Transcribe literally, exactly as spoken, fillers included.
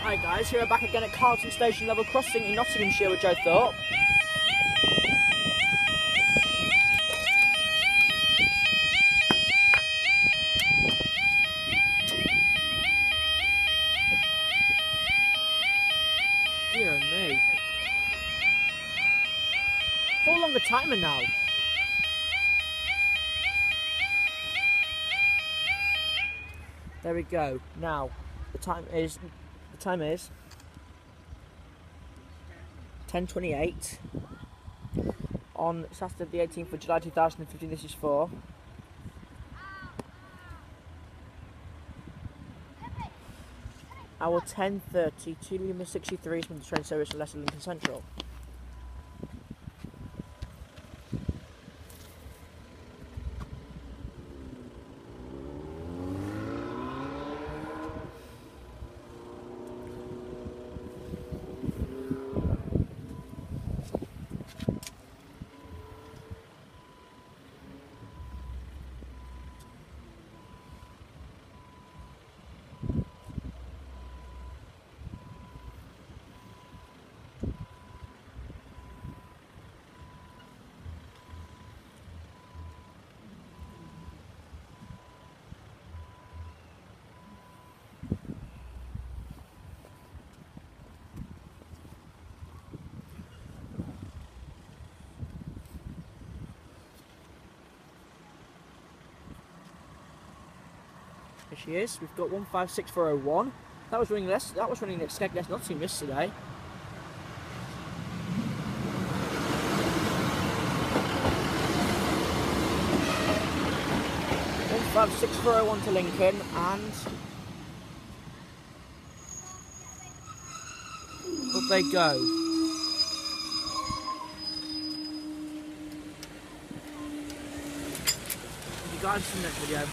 Hi guys, here we're back again at Carlton Station Level Crossing in Nottinghamshire with Joe Thorpe. Dear me. Full longer timer now. There we go. Now, the time is the time is ten twenty-eight on Saturday the eighteenth of July two thousand fifteen. This is for hour ten thirty, two Lima sixty-three from the train service to Leicester Lincoln Central. Here she is. We've got one five six four oh one. That was running less. That was running at Skegness Nottingham yesterday. One five six four oh one to Lincoln, and up they go. You guys see the next video.